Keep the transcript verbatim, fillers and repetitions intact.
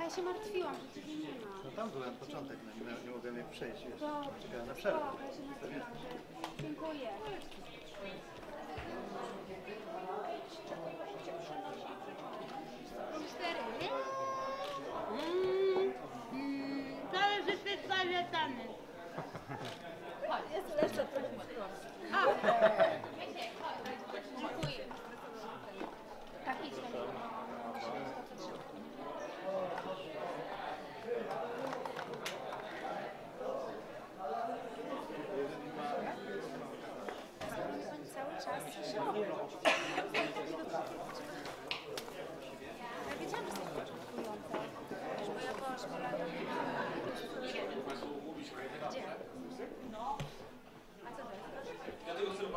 ja się martwiłam, że ciebie nie ma. No tam byłem początek, no nie, nie mogłem jak przejść, wiesz. Dobrze, Czekałem na przerwę. spoko, ja się martwiłam, że... Dziękuję. Cztery. Mmm, mmm, zależy się z zaletami. Jest lepsze trochę. A, dziękuję. Tak, idź tam. Cały czas szalony. Ja wiedziałam, że jesteś początkująca. Wiesz, bo ja po ośmiu latach... Gdzie? A co to jest?